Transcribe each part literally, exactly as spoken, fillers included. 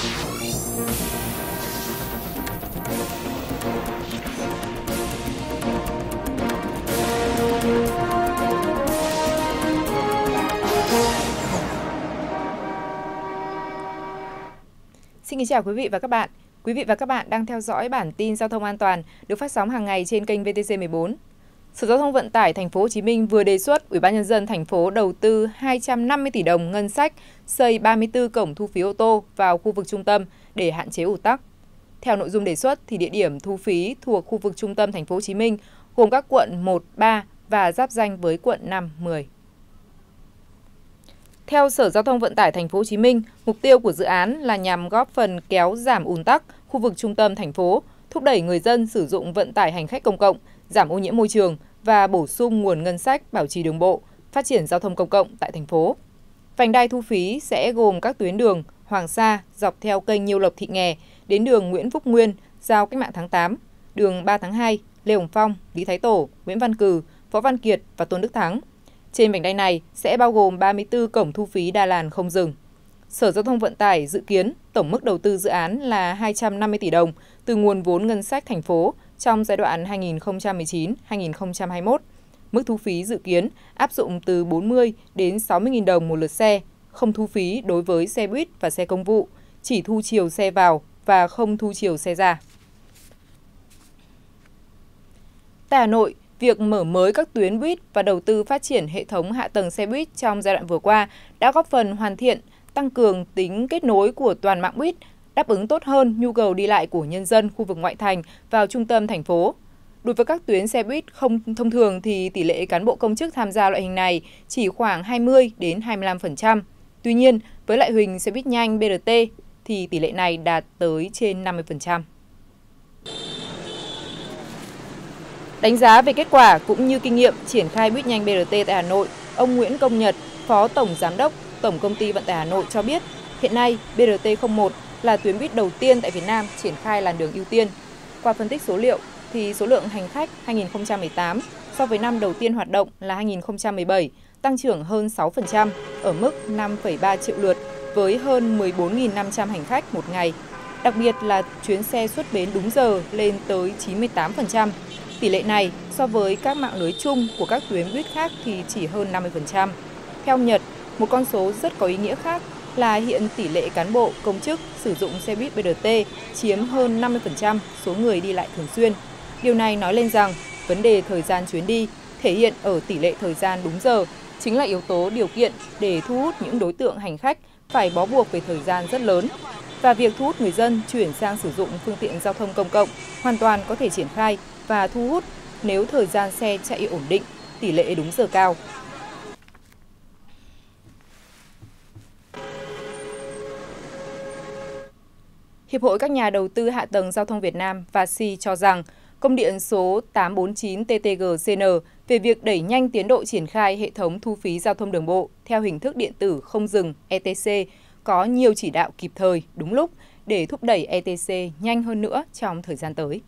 Xin kính chào quý vị và các bạn. Quý vị và các bạn đang theo dõi bản tin giao thông an toàn được phát sóng hàng ngày trên kênh vê tê xê mười bốn. Sở Giao thông Vận tải Thành phố Hồ Chí Minh vừa đề xuất Ủy ban nhân dân thành phố đầu tư hai trăm năm mươi tỷ đồng ngân sách xây ba mươi tư cổng thu phí ô tô vào khu vực trung tâm để hạn chế ùn tắc. Theo nội dung đề xuất thì địa điểm thu phí thuộc khu vực trung tâm Thành phố Hồ Chí Minh gồm các quận một, ba và giáp ranh với quận năm, mười. Theo Sở Giao thông Vận tải Thành phố Hồ Chí Minh, mục tiêu của dự án là nhằm góp phần kéo giảm ùn tắc khu vực trung tâm thành phố, thúc đẩy người dân sử dụng vận tải hành khách công cộng, giảm ô nhiễm môi trường và bổ sung nguồn ngân sách bảo trì đường bộ, phát triển giao thông công cộng tại thành phố. Vành đai thu phí sẽ gồm các tuyến đường Hoàng Sa dọc theo kênh Nhiêu Lộc Thị Nghè đến đường Nguyễn Phúc Nguyên, giao Cách mạng tháng tám, đường ba tháng hai, Lê Hồng Phong, Lý Thái Tổ, Nguyễn Văn Cừ, Võ Văn Kiệt và Tôn Đức Thắng. Trên vành đai này sẽ bao gồm ba mươi tư cổng thu phí đa làn không dừng. Sở Giao thông Vận tải dự kiến tổng mức đầu tư dự án là hai trăm năm mươi tỷ đồng từ nguồn vốn ngân sách thành phố trong giai đoạn hai nghìn không trăm mười chín đến hai nghìn không trăm hai mươi mốt. Mức thu phí dự kiến áp dụng từ bốn mươi đến sáu mươi nghìn đồng một lượt xe, không thu phí đối với xe buýt và xe công vụ, chỉ thu chiều xe vào và không thu chiều xe ra. Tại Hà Nội, việc mở mới các tuyến buýt và đầu tư phát triển hệ thống hạ tầng xe buýt trong giai đoạn vừa qua đã góp phần hoàn thiện, tăng cường tính kết nối của toàn mạng buýt, đáp ứng tốt hơn nhu cầu đi lại của nhân dân khu vực ngoại thành vào trung tâm thành phố. Đối với các tuyến xe buýt không thông thường thì tỷ lệ cán bộ công chức tham gia loại hình này chỉ khoảng hai mươi đến hai mươi lăm phần trăm. Tuy nhiên, với loại hình xe buýt nhanh bê rờ tê thì tỷ lệ này đạt tới trên năm mươi phần trăm. Đánh giá về kết quả cũng như kinh nghiệm triển khai buýt nhanh bê rờ tê tại Hà Nội, ông Nguyễn Công Nhật, Phó Tổng Giám đốc Tổng Công ty Vận tải Hà Nội cho biết, hiện nay bê rờ tê không một là tuyến buýt đầu tiên tại Việt Nam triển khai làn đường ưu tiên. Qua phân tích số liệu, thì số lượng hành khách hai nghìn không trăm mười tám so với năm đầu tiên hoạt động là hai nghìn không trăm mười bảy tăng trưởng hơn sáu phần trăm ở mức năm phẩy ba triệu lượt với hơn mười bốn nghìn năm trăm hành khách một ngày. Đặc biệt là chuyến xe xuất bến đúng giờ lên tới chín mươi tám phần trăm. Tỷ lệ này so với các mạng lưới chung của các tuyến buýt khác thì chỉ hơn năm mươi phần trăm. Theo Nhật, một con số rất có ý nghĩa khác là hiện tỷ lệ cán bộ, công chức sử dụng xe buýt bê rờ tê chiếm hơn năm mươi phần trăm số người đi lại thường xuyên. Điều này nói lên rằng vấn đề thời gian chuyến đi thể hiện ở tỷ lệ thời gian đúng giờ chính là yếu tố điều kiện để thu hút những đối tượng hành khách phải bó buộc về thời gian rất lớn. Và việc thu hút người dân chuyển sang sử dụng phương tiện giao thông công cộng hoàn toàn có thể triển khai và thu hút nếu thời gian xe chạy ổn định, tỷ lệ đúng giờ cao. Hiệp hội các nhà đầu tư hạ tầng giao thông Việt Nam vê a xê i cho rằng công điện số tám trăm bốn mươi chín T T G C N về việc đẩy nhanh tiến độ triển khai hệ thống thu phí giao thông đường bộ theo hình thức điện tử không dừng E T C có nhiều chỉ đạo kịp thời, đúng lúc để thúc đẩy E T C nhanh hơn nữa trong thời gian tới.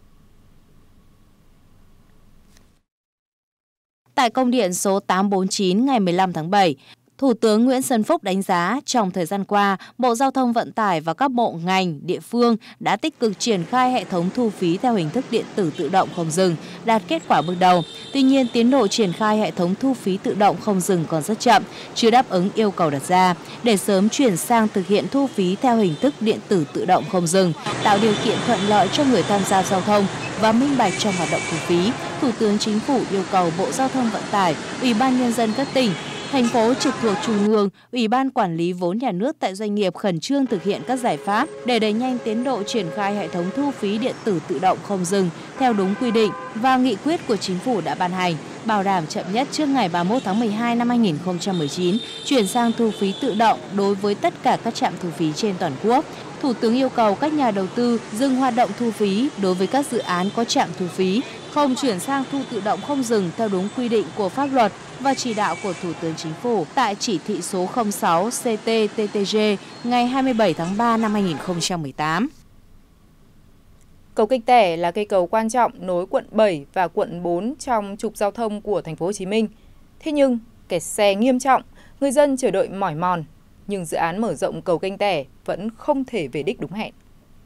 Tại công điện số tám trăm bốn mươi chín ngày mười lăm tháng bảy, Thủ tướng Nguyễn Xuân Phúc đánh giá trong thời gian qua, Bộ Giao thông Vận tải và các bộ ngành, địa phương đã tích cực triển khai hệ thống thu phí theo hình thức điện tử tự động không dừng, đạt kết quả bước đầu. Tuy nhiên, tiến độ triển khai hệ thống thu phí tự động không dừng còn rất chậm, chưa đáp ứng yêu cầu đặt ra. Để sớm chuyển sang thực hiện thu phí theo hình thức điện tử tự động không dừng, tạo điều kiện thuận lợi cho người tham gia giao thông và minh bạch trong hoạt động thu phí, Thủ tướng Chính phủ yêu cầu Bộ Giao thông Vận tải, Ủy ban Nhân dân các tỉnh, thành phố trực thuộc Trung ương, Ủy ban Quản lý vốn nhà nước tại doanh nghiệp khẩn trương thực hiện các giải pháp để đẩy nhanh tiến độ triển khai hệ thống thu phí điện tử tự động không dừng theo đúng quy định và nghị quyết của Chính phủ đã ban hành, bảo đảm chậm nhất trước ngày ba mươi mốt tháng mười hai năm hai nghìn không trăm mười chín chuyển sang thu phí tự động đối với tất cả các trạm thu phí trên toàn quốc. Thủ tướng yêu cầu các nhà đầu tư dừng hoạt động thu phí đối với các dự án có trạm thu phí, không chuyển sang thu tự động không dừng theo đúng quy định của pháp luật và chỉ đạo của Thủ tướng Chính phủ tại chỉ thị số không sáu C T T T G ngày hai mươi bảy tháng ba năm hai nghìn không trăm mười tám. Cầu Kênh Tẻ là cây cầu quan trọng nối quận bảy và quận bốn trong trục giao thông của thành phố Hồ Chí Minh. Thế nhưng, kẹt xe nghiêm trọng, người dân chờ đợi mỏi mòn. nhưng dự án mở rộng cầu Kênh Tẻ vẫn không thể về đích đúng hẹn.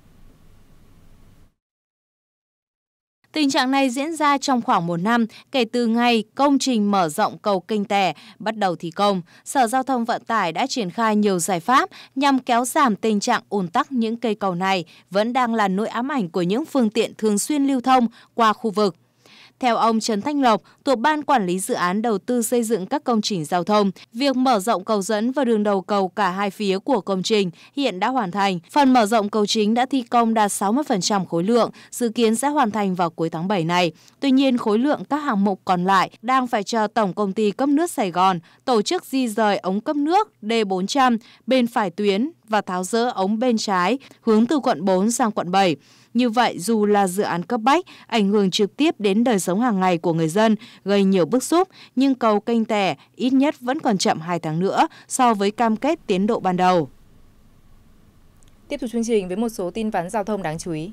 Tình trạng này diễn ra trong khoảng một năm kể từ ngày công trình mở rộng cầu Kênh Tẻ bắt đầu thi công. Sở Giao thông Vận tải đã triển khai nhiều giải pháp nhằm kéo giảm tình trạng ùn tắc những cây cầu này vẫn đang là nỗi ám ảnh của những phương tiện thường xuyên lưu thông qua khu vực. Theo ông Trần Thanh Lộc, thuộc Ban Quản lý Dự án Đầu tư xây dựng các công trình giao thông, việc mở rộng cầu dẫn và đường đầu cầu cả hai phía của công trình hiện đã hoàn thành. Phần mở rộng cầu chính đã thi công đạt sáu mươi phần trăm khối lượng, dự kiến sẽ hoàn thành vào cuối tháng bảy này. Tuy nhiên, khối lượng các hạng mục còn lại đang phải chờ Tổng Công ty Cấp nước Sài Gòn tổ chức di rời ống cấp nước D bốn trăm bên phải tuyến và tháo dỡ ống bên trái hướng từ quận bốn sang quận bảy. Như vậy, dù là dự án cấp bách, ảnh hưởng trực tiếp đến đời sống hàng ngày của người dân, gây nhiều bức xúc, nhưng cầu Kênh Tẻ ít nhất vẫn còn chậm hai tháng nữa so với cam kết tiến độ ban đầu. Tiếp tục chương trình với một số tin vắn giao thông đáng chú ý.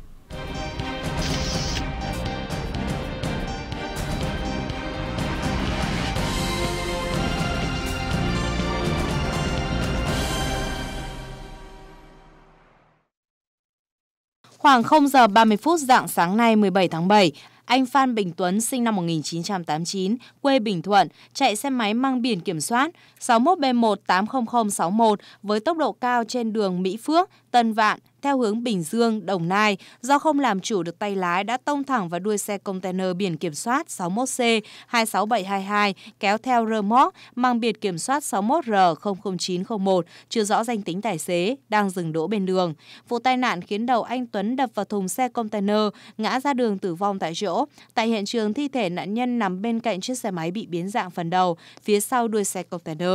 Khoảng không giờ ba mươi phút rạng sáng nay mười bảy tháng bảy, anh Phan Bình Tuấn sinh năm một nghìn chín trăm tám mươi chín, quê Bình Thuận, chạy xe máy mang biển kiểm soát sáu mốt B một tám không không sáu mốt với tốc độ cao trên đường Mỹ Phước, Tân Vạn theo hướng Bình Dương, Đồng Nai. Do không làm chủ được tay lái đã tông thẳng vào đuôi xe container biển kiểm soát sáu mốt C hai sáu bảy hai hai kéo theo rơ moóc mang biển kiểm soát sáu mốt R không không chín không một, chưa rõ danh tính tài xế, đang dừng đỗ bên đường. Vụ tai nạn khiến đầu anh Tuấn đập vào thùng xe container, ngã ra đường tử vong tại chỗ. Tại hiện trường, thi thể nạn nhân nằm bên cạnh chiếc xe máy bị biến dạng phần đầu, phía sau đuôi xe container.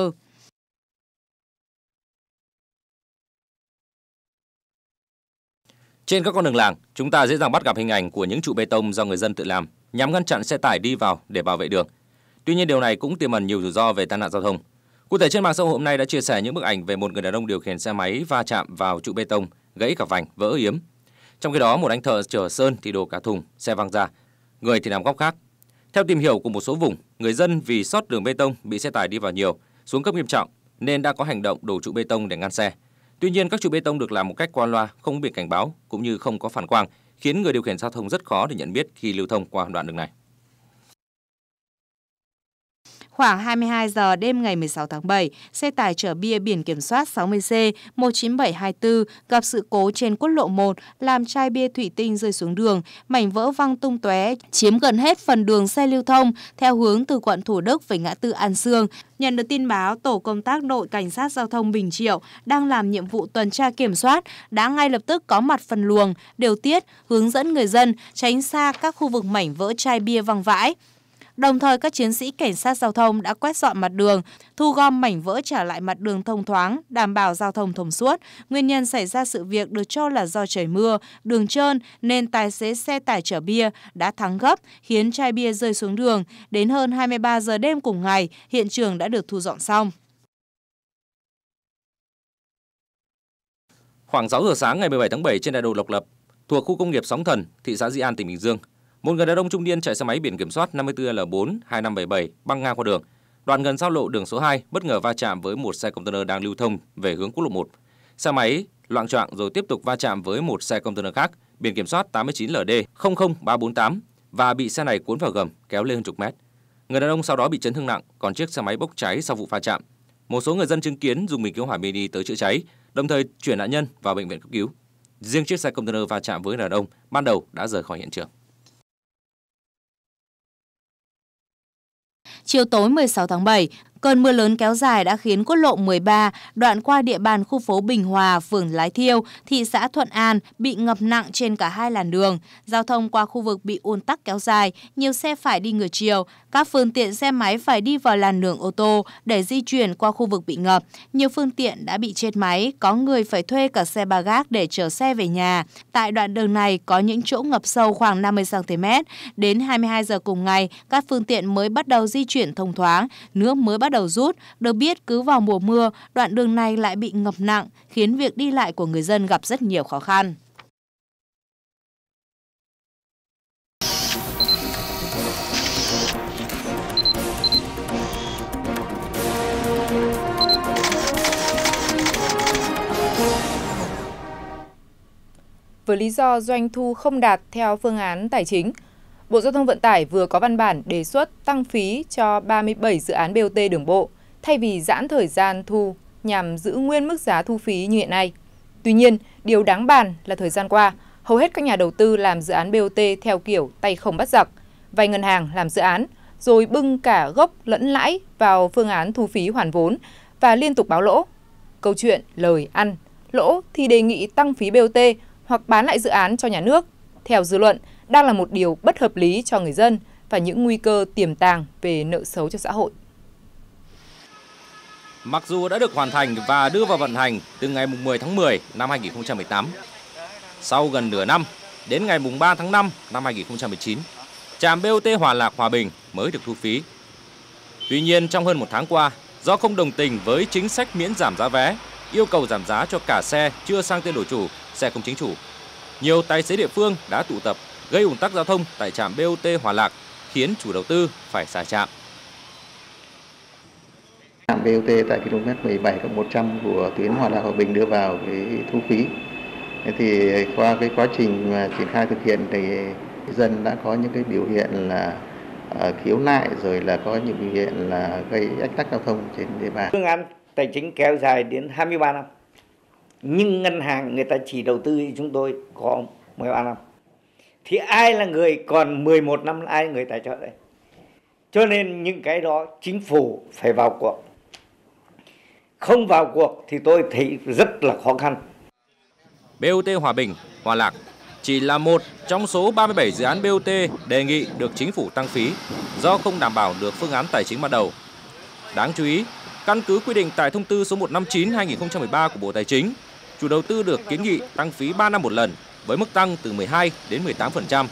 Trên các con đường làng, chúng ta dễ dàng bắt gặp hình ảnh của những trụ bê tông do người dân tự làm nhằm ngăn chặn xe tải đi vào để bảo vệ đường. Tuy nhiên, điều này cũng tiềm ẩn nhiều rủi ro về tai nạn giao thông. Cụ thể, trên mạng xã hội hôm nay đã chia sẻ những bức ảnh về một người đàn ông điều khiển xe máy va chạm vào trụ bê tông, gãy cả vành, vỡ yếm. Trong khi đó, một anh thợ chở sơn thì đổ cả thùng, xe văng ra, người thì nằm góc khác. Theo tìm hiểu của một số vùng, người dân vì sót đường bê tông bị xe tải đi vào nhiều, xuống cấp nghiêm trọng nên đã có hành động đổ trụ bê tông để ngăn xe. Tuy nhiên, các trụ bê tông được làm một cách qua loa, không có biển cảnh báo cũng như không có phản quang, khiến người điều khiển giao thông rất khó để nhận biết khi lưu thông qua đoạn đường này. Khoảng hai mươi hai giờ đêm ngày mười sáu tháng bảy, xe tải chở bia biển kiểm soát sáu mươi C một chín bảy hai tư gặp sự cố trên quốc lộ một, làm chai bia thủy tinh rơi xuống đường, mảnh vỡ văng tung tóe, chiếm gần hết phần đường xe lưu thông theo hướng từ quận Thủ Đức về ngã tư An Sương. Nhận được tin báo, tổ công tác đội cảnh sát giao thông Bình Triệu đang làm nhiệm vụ tuần tra kiểm soát đã ngay lập tức có mặt phân luồng, điều tiết, hướng dẫn người dân tránh xa các khu vực mảnh vỡ chai bia văng vãi. Đồng thời, các chiến sĩ cảnh sát giao thông đã quét dọn mặt đường, thu gom mảnh vỡ trả lại mặt đường thông thoáng, đảm bảo giao thông thông suốt. Nguyên nhân xảy ra sự việc được cho là do trời mưa, đường trơn nên tài xế xe tải chở bia đã thắng gấp, khiến chai bia rơi xuống đường. Đến hơn hai mươi ba giờ đêm cùng ngày, hiện trường đã được thu dọn xong. Khoảng sáu giờ sáng ngày mười bảy tháng bảy trên đại lộ Độc Lập, thuộc khu công nghiệp Sóng Thần, thị xã Dĩ An, tỉnh Bình Dương, một người đàn ông trung niên chạy xe máy biển kiểm soát năm mươi tư L bốn hai năm bảy bảy băng ngang qua đường. Đoạn gần giao lộ đường số hai bất ngờ va chạm với một xe container đang lưu thông về hướng quốc lộ một. Xe máy loạng choạng rồi tiếp tục va chạm với một xe container khác biển kiểm soát tám mươi chín L D không không ba bốn tám và bị xe này cuốn vào gầm kéo lên hơn chục mét. Người đàn ông sau đó bị chấn thương nặng, còn chiếc xe máy bốc cháy sau vụ va chạm. Một số người dân chứng kiến dùng bình cứu hỏa mini tới chữa cháy, đồng thời chuyển nạn nhân vào bệnh viện cấp cứu. Riêng chiếc xe container va chạm với người đàn ông ban đầu đã rời khỏi hiện trường. Chiều tối mười sáu tháng bảy, cơn mưa lớn kéo dài đã khiến quốc lộ mười ba, đoạn qua địa bàn khu phố Bình Hòa, phường Lái Thiêu, thị xã Thuận An bị ngập nặng trên cả hai làn đường. Giao thông qua khu vực bị ùn tắc kéo dài, nhiều xe phải đi ngược chiều. Các phương tiện xe máy phải đi vào làn đường ô tô để di chuyển qua khu vực bị ngập. Nhiều phương tiện đã bị chết máy, có người phải thuê cả xe ba gác để chở xe về nhà. Tại đoạn đường này có những chỗ ngập sâu khoảng năm mươi xăng ti mét. Đến hai mươi hai giờ cùng ngày, các phương tiện mới bắt đầu di chuyển thông thoáng, nước mới bắt đầu rút. Được biết, cứ vào mùa mưa, đoạn đường này lại bị ngập nặng, khiến việc đi lại của người dân gặp rất nhiều khó khăn. với lý do doanh thu không đạt theo phương án tài chính. Bộ Giao thông Vận tải vừa có văn bản đề xuất tăng phí cho ba mươi bảy dự án bê ô tê đường bộ thay vì giãn thời gian thu nhằm giữ nguyên mức giá thu phí như hiện nay. Tuy nhiên, điều đáng bàn là thời gian qua, hầu hết các nhà đầu tư làm dự án bê ô tê theo kiểu tay không bắt giặc, vay ngân hàng làm dự án, rồi bưng cả gốc lẫn lãi vào phương án thu phí hoàn vốn và liên tục báo lỗ. Câu chuyện lời ăn, lỗ thì đề nghị tăng phí bê ô tê hoặc bán lại dự án cho nhà nước, theo dư luận, đang là một điều bất hợp lý cho người dân và những nguy cơ tiềm tàng về nợ xấu cho xã hội. Mặc dù đã được hoàn thành và đưa vào vận hành từ ngày mười tháng mười năm hai nghìn không trăm mười tám, sau gần nửa năm, đến ngày ba tháng năm năm hai nghìn không trăm mười chín, trạm bê ô tê Hòa Lạc Hòa Bình mới được thu phí. Tuy nhiên, trong hơn một tháng qua, do không đồng tình với chính sách miễn giảm giá vé, yêu cầu giảm giá cho cả xe chưa sang tên đổi chủ, xe không chính chủ, nhiều tài xế địa phương đã tụ tập gây ùn tắc giao thông tại trạm bê ô tê Hòa Lạc, khiến chủ đầu tư phải xả trạm. Trạm bê ô tê tại km mười bảy cộng một trăm của tuyến Hòa Lạc Hòa Bình đưa vào cái thu phí. Thì qua cái quá trình mà triển khai thực hiện thì người dân đã có những cái biểu hiện là uh, khiếu nại, rồi là có những biểu hiện là gây ách tắc giao thông trên địa bàn. Phương án tài chính kéo dài đến hai mươi ba năm, nhưng ngân hàng người ta chỉ đầu tư cho chúng tôi có mười ba năm. Thì ai là người còn mười một năm, ai là người tài trợ đây? Cho nên những cái đó chính phủ phải vào cuộc. Không vào cuộc thì tôi thấy rất là khó khăn. bê ô tê Hòa Bình, Hòa Lạc chỉ là một trong số ba mươi bảy dự án bê ô tê đề nghị được chính phủ tăng phí do không đảm bảo được phương án tài chính ban đầu. Đáng chú ý, căn cứ quy định tại thông tư số một trăm năm mươi chín trên hai nghìn không trăm mười ba của Bộ Tài chính, chủ đầu tư được kiến nghị tăng phí ba năm một lần với mức tăng từ mười hai đến mười tám phần trăm.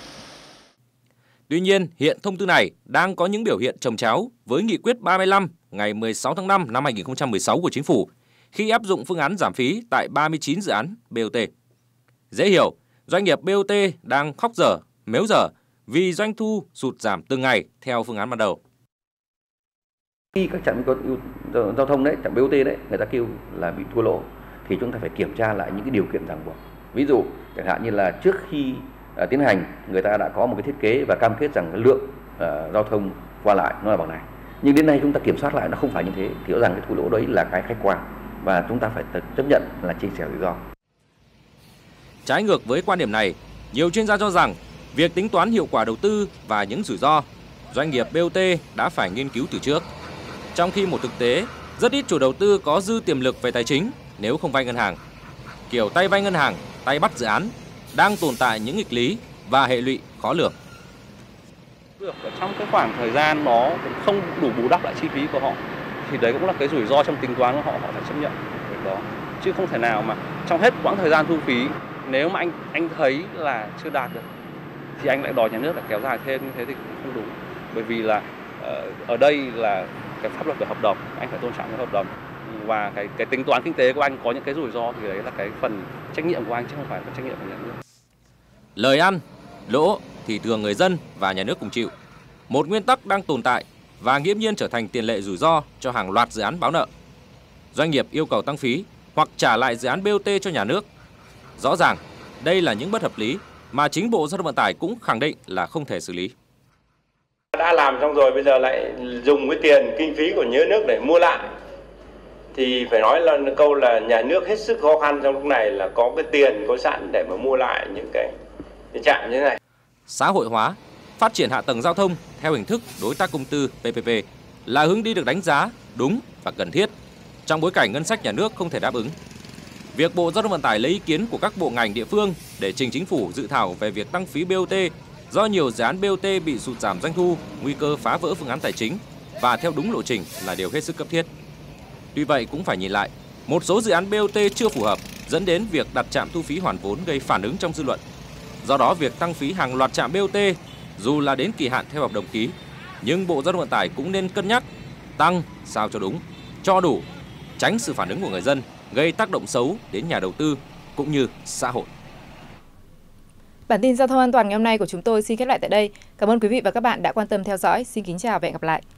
Tuy nhiên, hiện thông tư này đang có những biểu hiện chồng chéo với nghị quyết ba mươi lăm ngày mười sáu tháng năm năm hai nghìn không trăm mười sáu của Chính phủ khi áp dụng phương án giảm phí tại ba mươi chín dự án bê ô tê. Dễ hiểu, doanh nghiệp bê ô tê đang khóc dở, mếu dở vì doanh thu sụt giảm từng ngày theo phương án ban đầu. Khi các trạm giao thông đấy, trạm bê ô tê đấy, người ta kêu là bị thua lỗ thì chúng ta phải kiểm tra lại những cái điều kiện ràng buộc. Ví dụ chẳng hạn như là trước khi uh, tiến hành, người ta đã có một cái thiết kế và cam kết rằng cái lượng uh, giao thông qua lại nó là bằng này. Nhưng đến nay chúng ta kiểm soát lại nó không phải như thế, thì rõ ràng cái thua lỗ đấy là cái khách quan và chúng ta phải chấp nhận là chia sẻ rủi ro. Trái ngược với quan điểm này, nhiều chuyên gia cho rằng việc tính toán hiệu quả đầu tư và những rủi ro, doanh nghiệp bê ô tê đã phải nghiên cứu từ trước. Trong khi một thực tế, rất ít chủ đầu tư có dư tiềm lực về tài chính nếu không vay ngân hàng. Kiểu tay vay ngân hàng, tay bắt dự án đang tồn tại những nghịch lý và hệ lụy khó lường. Được ở trong cái khoảng thời gian nó cũng không đủ bù đắp lại chi phí của họ, thì đấy cũng là cái rủi ro trong tính toán của họ, họ phải chấp nhận việc đó. Chứ không thể nào mà trong hết quãng thời gian thu phí, nếu mà anh anh thấy là chưa đạt được thì anh lại đòi nhà nước là kéo dài thêm, như thế thì cũng không đúng. Bởi vì là ở đây là cái pháp luật về hợp đồng, anh phải tôn trọng cái hợp đồng, và cái cái tính toán kinh tế của anh có những cái rủi ro thì đấy là cái phần trách nhiệm của anh chứ không phải là trách nhiệm của nhà nước. Lời ăn, lỗ thì thường người dân và nhà nước cùng chịu. Một nguyên tắc đang tồn tại và nghiễm nhiên trở thành tiền lệ rủi ro cho hàng loạt dự án báo nợ. Doanh nghiệp yêu cầu tăng phí hoặc trả lại dự án bê ô tê cho nhà nước. Rõ ràng, đây là những bất hợp lý mà chính Bộ Giao thông Vận tải cũng khẳng định là không thể xử lý. Đã làm xong rồi, bây giờ lại dùng cái tiền kinh phí của nhà nước để mua lại. Thì phải nói là câu là nhà nước hết sức khó khăn trong lúc này là có cái tiền có sẵn để mà mua lại những cái, cái trạm như thế này. Xã hội hóa, phát triển hạ tầng giao thông theo hình thức đối tác công tư pê pê pê là hướng đi được đánh giá đúng và cần thiết trong bối cảnh ngân sách nhà nước không thể đáp ứng. Việc Bộ Giao thông Vận tải lấy ý kiến của các bộ ngành địa phương để trình chính phủ dự thảo về việc tăng phí bê ô tê do nhiều dự án bê ô tê bị sụt giảm doanh thu, nguy cơ phá vỡ phương án tài chính và theo đúng lộ trình là điều hết sức cấp thiết. Tuy vậy cũng phải nhìn lại, một số dự án bê ô tê chưa phù hợp dẫn đến việc đặt trạm thu phí hoàn vốn gây phản ứng trong dư luận. Do đó việc tăng phí hàng loạt trạm bê ô tê dù là đến kỳ hạn theo hợp đồng ký, nhưng Bộ Giao thông Vận tải cũng nên cân nhắc tăng sao cho đúng, cho đủ, tránh sự phản ứng của người dân gây tác động xấu đến nhà đầu tư cũng như xã hội. Bản tin giao thông an toàn ngày hôm nay của chúng tôi xin khép lại tại đây. Cảm ơn quý vị và các bạn đã quan tâm theo dõi. Xin kính chào và hẹn gặp lại.